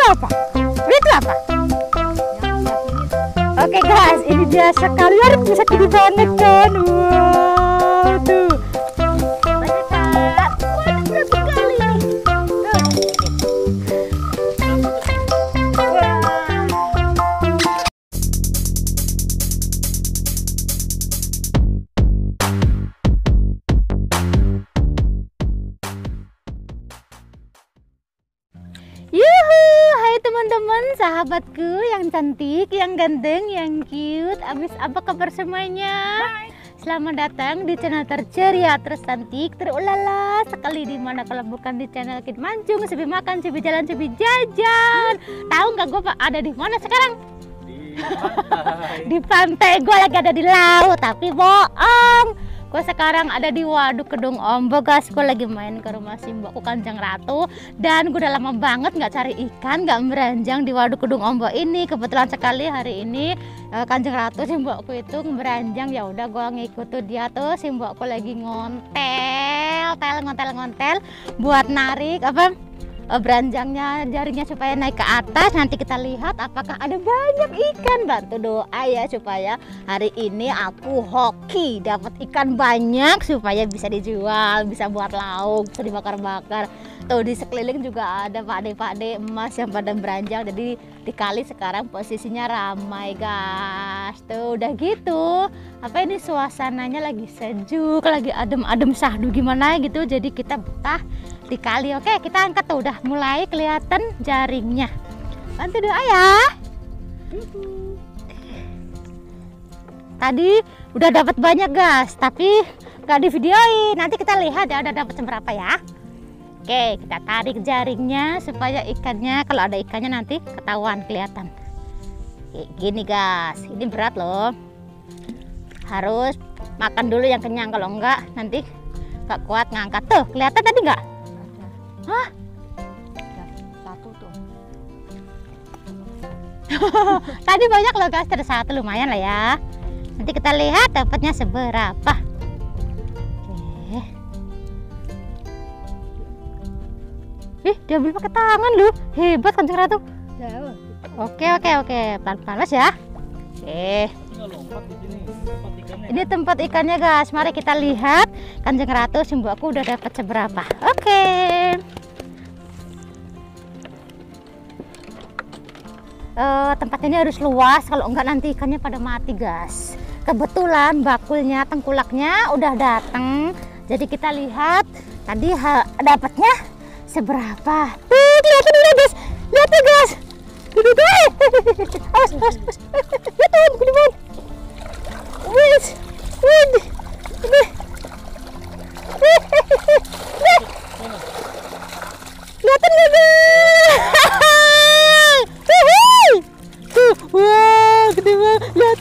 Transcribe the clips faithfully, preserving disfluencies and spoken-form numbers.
apa? Itu apa? Oke guys, ini dia sekalian bisa gede banget kan? Wow, tuh. Banyak kan? Wah, berapa kali ini? Tuh. Wah. Yuhu, hai teman-teman, sahabatku yang cantik, yang ganteng, yang cute. Abis apa kabar semuanya? Hai. Selamat datang di channel terceria, tercantik, terulala sekali di mana kalau bukan di channel Kid Mancung, Sebi makan, Sebi jalan, Sebi jajan. Tahu nggak gue ada di mana sekarang? Di pantai. Di pantai, gue lagi ada di laut, tapi bohong. Gue sekarang ada di Waduk Kedung Ombo guys. Gue lagi main ke rumah simbokku Kanjeng Ratu. Dan gue udah lama banget nggak cari ikan, nggak meranjang di Waduk Kedung Ombo ini. Kebetulan sekali hari ini Kanjeng Ratu simbokku itu meranjang. Ya udah gue ngikut tuh dia tuh, simbokku lagi ngontel, tel ngontel ngontel buat narik apa beranjangnya jaringnya supaya naik ke atas. Nanti kita lihat apakah ada banyak ikan. Bantu doa ya supaya hari ini aku hoki dapat ikan banyak supaya bisa dijual, bisa buat lauk, bisa dibakar-bakar. Tuh di sekeliling juga ada pakde-pakde emas yang pada beranjang. Jadi di kali sekarang posisinya ramai guys. Tuh udah gitu, apa ini suasananya lagi sejuk, lagi adem-adem sahdu gimana gitu. Jadi kita betah di kali. Oke, kita angkat tuh, udah mulai kelihatan jaringnya. Bantu doa ya. Tadi udah dapat banyak guys, tapi nggak di videoin. Nanti kita lihat ya udah dapat seberapa ya. Oke, kita tarik jaringnya supaya ikannya, kalau ada ikannya nanti ketahuan, kelihatan. Kayak gini guys, ini berat loh. Harus makan dulu yang kenyang, kalau enggak nanti nggak kuat ngangkat. Tuh, kelihatan tadi nggak? Hah? Satu tuh. Tadi banyak loh guys, ada satu, lumayan lah ya. Nanti kita lihat dapatnya seberapa. Oke. Ih, diambil pakai tangan lu. Hebat Kanjeng Ratu. Oke oke oke, pelan-pelan mas ya. Oke. Ini tempat ikannya guys. Mari kita lihat Kanjeng Ratu simbokku udah dapat seberapa. Oke. Uh, tempat ini harus luas, kalau enggak nanti ikannya pada mati guys. Kebetulan bakulnya, tengkulaknya udah datang. Jadi kita lihat tadi dapatnya seberapa. Tuh, lihat ini guys. Lihat nih guys. Awas, awas, awas. Lihat tuh, gede banget. Wih, wih, ini. Lihatin nggak guys? Wah, gede banget. Lihat,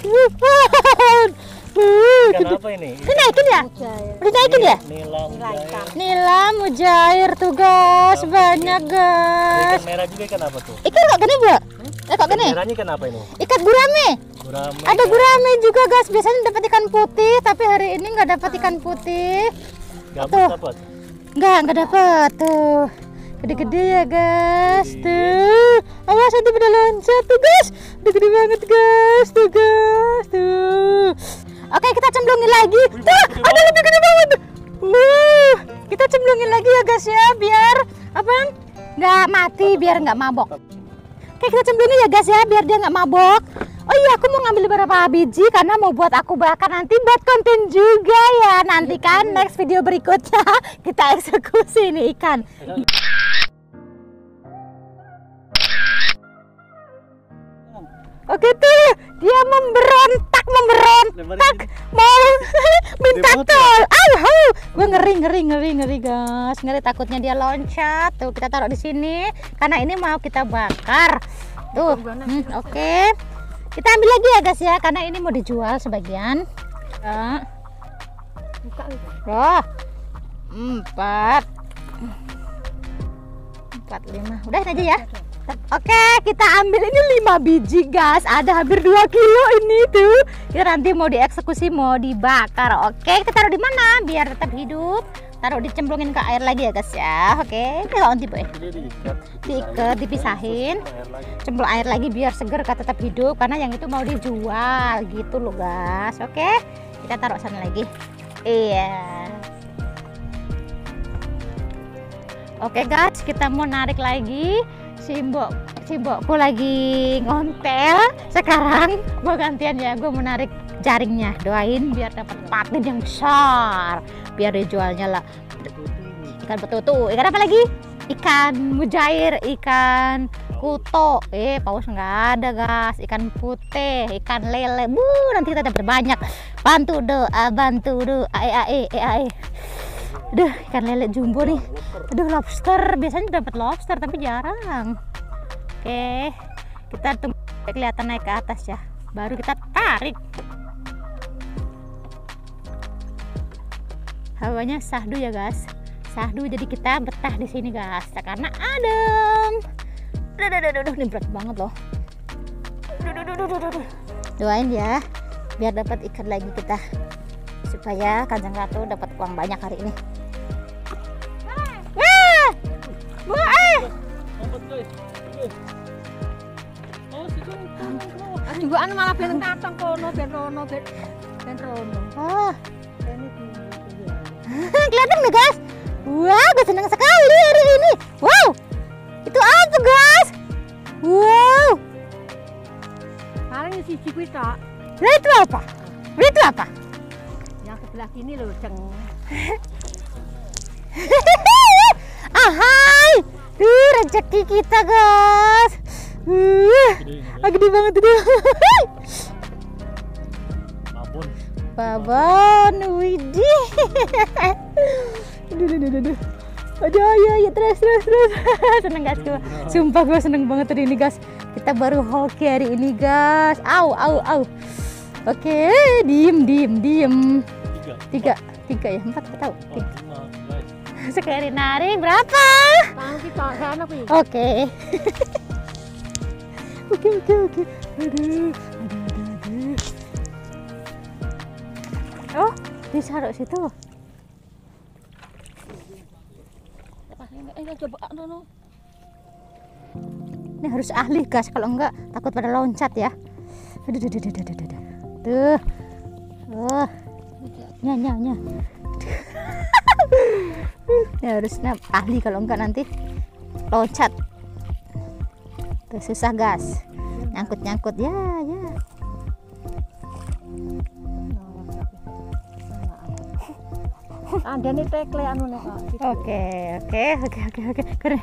ikan apa ini? Ini naikin ya? Udah naikin ya? Nila mujair. Nila mujair tuh guys, banyak guys. Ikan merah juga ikan apa tuh? Ikan kok gini bu? Eh kok gini? Merahnya ikan apa ini? Ikan gurame. Gurame. Ada gurame juga guys. Biasanya dapat ikan putih, tapi hari ini nggak dapat ikan putih. Gabus dapat? Nggak, nggak dapat tuh. Gede-gede ya guys. Tuh, awas nanti pada loncat tuh guys. Udah gede banget guys. Tuh guys, tuh. Oke, kita cemplungin lagi. Tuh, ada lebih gede banget. Wow, kita cemplungin lagi ya guys ya, biar apa? Nggak mati, biar nggak mabok. Oke, kita cemplungin ya guys ya, biar dia nggak mabok. Oh iya, aku mau ngambil beberapa biji karena mau buat aku bakar nanti buat konten juga ya. Nantikan next video berikutnya kita eksekusi ini ikan. Oke tuh, dia memberontak, memberontak, mau minta tol. Aduh, gue ngeri, ngeri, ngeri, ngeri guys, ngeri takutnya dia loncat. Tuh kita taruh di sini, karena ini mau kita bakar. Tuh, hmm, oke, okay. Kita ambil lagi ya guys ya, karena ini mau dijual sebagian. Ya. Oh, empat, empat lima, udah ini aja ya. Oke, kita ambil ini lima biji guys. Ada hampir dua kilo ini tuh. Kita nanti mau dieksekusi, mau dibakar. Oke, kita taruh di mana biar tetap hidup? taruh dicemplungin ke air lagi ya guys ya. Oke, kalau nanti boy Jadi diikat. diikat, dipisahin, Air lagi. cemplung air lagi biar seger kata tetap hidup, karena yang itu mau dijual gitu loh guys. Oke, kita taruh sana lagi. Iya. Oke guys, kita mau narik lagi. Simbok, simbokku lagi ngontel. Sekarang gua gantian ya, gue mau narik jaringnya. Doain biar dapat patin yang besar, biar dijualnya lah. Ikan betutu, ikan apa lagi? Ikan mujair, ikan kuto. Eh, paus nggak ada guys. Ikan putih, ikan lele. Bu, nanti kita dapat banyak. Bantu doa, bantu doa. Ae ae ae ae. Aduh, ikan lele jumbo nih. Aduh, lobster. Biasanya dapat lobster tapi jarang. Oke, kita tunggu kelihatan naik ke atas ya. Baru kita tarik. Hawanya sahdu ya guys. Sahdu, jadi kita betah di sini guys. Karena adem. Aduh, aduh, aduh, aduh, ini berat banget loh. Aduh, aduh, aduh, aduh, aduh. Doain ya, biar dapat ikan lagi kita, supaya Kanjeng Ratu dapat uang banyak hari ini. Wah, wah, Angkat guys. Guys. Oh, situ. Juga anu malah ben katong kono ben rono ben ben rono. ah, kelihatan nggak guys? Wah, gue senang sekali hari ini. Wow, itu apa guys? Wow, Paling siji kuwi tok. nah itu apa? Itu apa? Yang sebelah sini loh, Ceng. Ahai, tuh rezeki kita guys. Uh, Gede ini. ah, gede banget itu. Babon. Babon, widih. Aduh, aduh, aduh, aduh. Aduh, ayo, ayo, terus, terus, terus. Seneng guys, gue. Sumpah gue seneng banget hari ini guys. Kita baru hoki hari ini guys. Au, au, au. Oke, diem, diem, diem. Tiga. Tiga, tiga ya, empat, gak tahu. Oh, lima guys. Sekali narik berapa? Paling kita sana kuwi. Oke. Oke, oke, oke. Aduh, aduh, aduh, aduh. Oh, ditaruh situ. Eh, coba anu. Ini harus ahli guys, kalau enggak takut pada loncat ya. Aduh, aduh, aduh, aduh, aduh, aduh. Tuh. Oh. Nya, nya, nya. Ya harusnya ahli, kalau enggak nanti loncat. Tuh susah guys. Nyangkut-nyangkut ya, ya. Ada nih tekle anu nih Kak. Oke, oke, oke, oke, oke. Keren.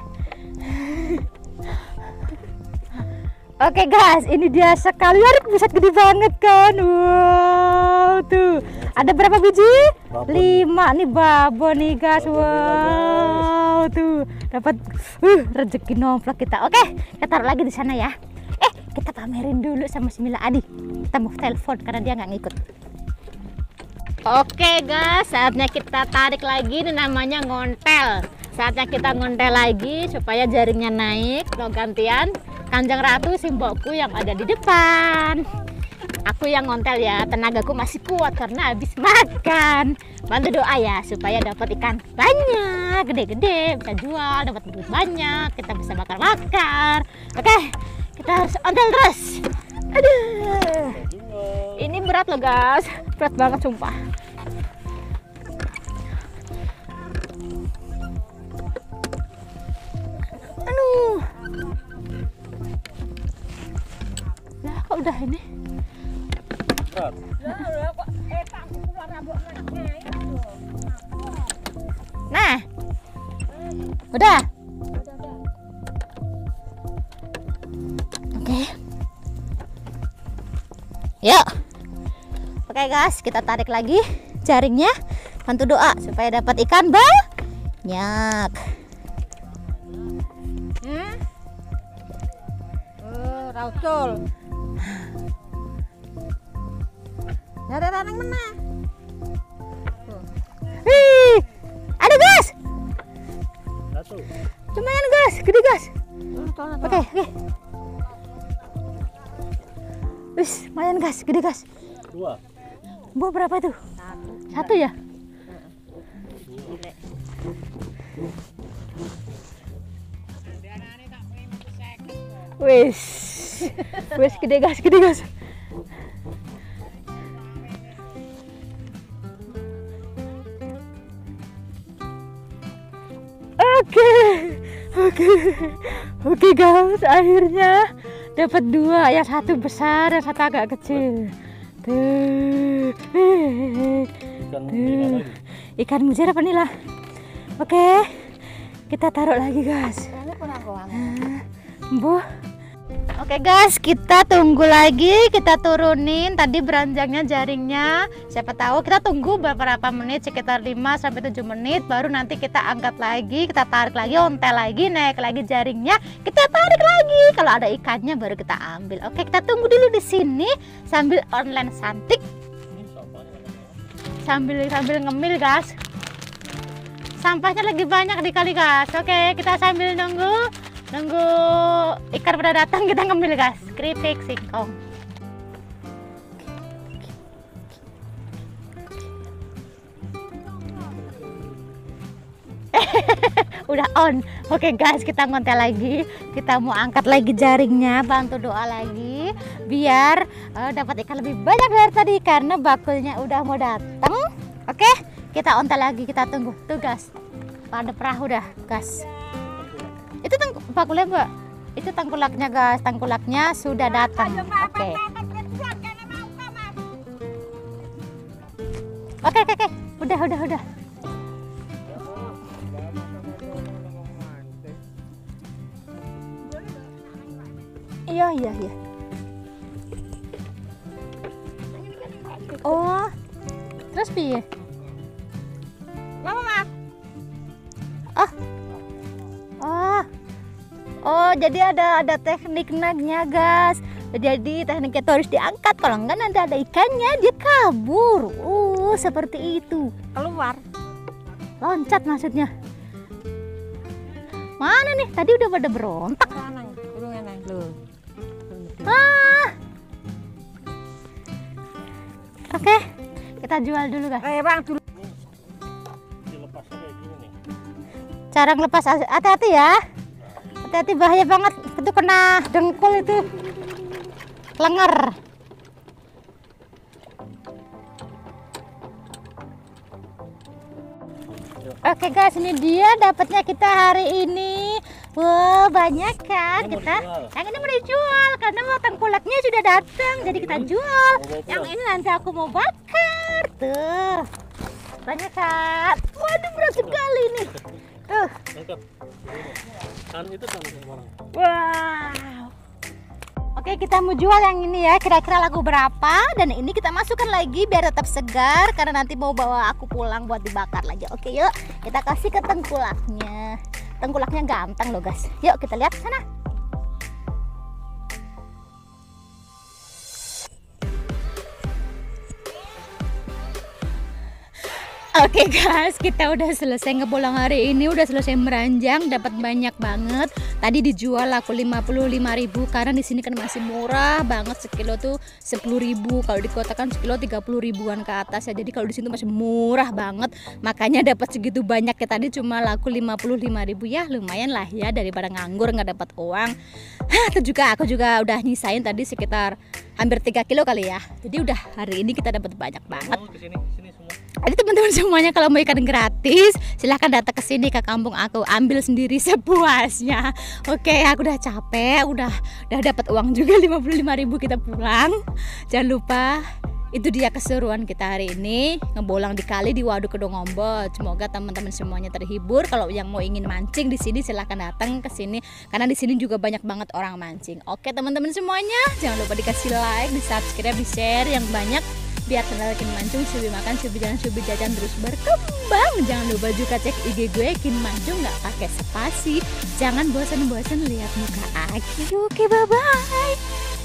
Oke guys, ini dia sekali narik bisa gede banget kan. Wow, tuh. Ada berapa biji? Babon. Lima nih babon nih guys. Wow, tuh. Dapat uh, rezeki nomplok kita. Oke, kita taruh lagi di sana ya. Eh, kita pamerin dulu sama si Mila Adi. Kita mau telepon karena dia nggak ngikut. Oke guys, saatnya kita tarik lagi, ini namanya ngontel. Saatnya kita ngontel lagi supaya jaringnya naik. Lo gantian Kanjeng Ratu, simbokku yang ada di depan. Aku yang ngontel ya, tenagaku masih kuat karena habis makan. Bantu doa ya supaya dapat ikan banyak, gede-gede, bisa jual, dapat duit banyak, kita bisa bakar-bakar. Oke, kita harus ontel terus. Aduh, ini berat loh guys, berat banget sumpah. Aduh, lah kok udah ini? Berat. Nah, udah. Oke. Yuk. Oke guys, kita tarik lagi jaringnya. Bantu doa supaya dapat ikan banyak. Hmm? Eh, raucul. Ada tanang mana? Wih, ada guys. Satu. Lumayan guys, gede guys. Oke, oke. Wis, lumayan guys, gede guys. Dua. Bu berapa tuh? Satu ya? Wis, wis gede gas, gede gas. Oke, oke, oke guys, akhirnya dapat dua, yang satu besar, yang satu agak kecil. Tuh, Ikan ini lagi. ikan mujir apa nih lah? Oke, kita taruh lagi guys. Ini pun aku Bu. Oke guys, kita tunggu lagi, kita turunin tadi beranjangnya jaringnya. Siapa tahu kita tunggu beberapa menit, sekitar lima sampai tujuh menit, baru nanti kita angkat lagi, kita tarik lagi, ontel lagi, naik lagi jaringnya, kita tarik lagi. Kalau ada ikannya baru kita ambil. Oke, kita tunggu dulu di sini sambil online santik. Ini sampahnya. Sambil sambil ngemil guys. Sampahnya lagi banyak di kali guys. Oke, kita sambil nunggu nunggu ikan pada datang, kita ngemil guys. Keripik singkong. Udah on. Oke guys, kita ngontel lagi, kita mau angkat lagi jaringnya, bantu doa lagi biar uh, dapat ikan lebih banyak dari tadi karena bakulnya udah mau datang. Oke, kita ontel lagi, kita tunggu tuh guys, pada perahu dah gas. Itu teng bakulnya mbak, itu tengkulaknya guys, tengkulaknya sudah datang. Oke, oke oke oke, udah udah udah. Iya iya iya. Oh, terus piye? Lama mas. Oh, oh, oh, jadi ada ada teknik nagnya guys. Jadi tekniknya itu harus diangkat, kalau enggak nanti ada ikannya dia kabur. Uh, seperti itu. Keluar. Loncat maksudnya. Mana nih? Tadi udah pada berontak. Nang, urung nang lho. Ah. Oke, kita jual dulu guys. Eh bang dulu. Dilepas kayak gini nih. Cara ngelepas, hati-hati ya. Hati-hati, bahaya banget. Itu kena dengkul itu. Lenger. Oke guys, ini dia dapatnya kita hari ini. Wah, banyak kan Ini mau kita. dijual. Yang ini mau dijual karena mau tengkulaknya sudah datang, jadi kita jual. Mau bawa Yang pulang. ini nanti aku mau bakar. Tuh. Banyak kan. Waduh, berat sekali nih. Tuh. Angkat. Kan itu kan orang. Wow. Oke, kita mau jual yang ini ya. Kira-kira laku berapa? Dan ini kita masukkan lagi biar tetap segar karena nanti mau bawa aku pulang buat dibakar lagi. Oke, yuk. Kita kasih ke tengkulaknya. Tengkulaknya gampang loh, guys. Yuk, kita lihat sana. Oke guys, kita udah selesai ngebolang hari ini, udah selesai meranjang, dapat banyak banget. Tadi dijual laku lima puluh lima ribu karena di sini kan masih murah banget, sekilo tuh sepuluh ribu. Kalau di kota kan sekilo tiga puluh ribuan ke atas ya. Jadi kalau di sini masih murah banget. Makanya dapat segitu banyak ya, tadi cuma laku lima puluh lima ribu ya, lumayan lah ya daripada nganggur nggak dapat uang. Hah, itu juga aku juga udah nyisain tadi sekitar hampir tiga kilo kali ya. Jadi udah hari ini kita dapat banyak banget. Mau ke sini, sini semua. Jadi teman-teman semuanya kalau mau ikan gratis silahkan datang ke sini ke kampung aku, ambil sendiri sepuasnya. Oke, aku udah capek, udah udah dapat uang juga lima puluh lima ribu, kita pulang. Jangan lupa, itu dia keseruan kita hari ini, ngebolang di kali di Waduk Kedongombot. Semoga teman-teman semuanya terhibur. Kalau yang mau ingin mancing di sini silahkan datang ke sini karena di sini juga banyak banget orang mancing. Oke teman-teman semuanya, jangan lupa dikasih like, di subscribe, di share yang banyak biar channel Kin Mancung, Subi Makan, Subi Jalan, Subi Jajan terus berkembang. Jangan lupa juga cek I G gue Kin Mancung nggak pakai spasi. Jangan bosan-bosan lihat muka aku. Oke, bye bye.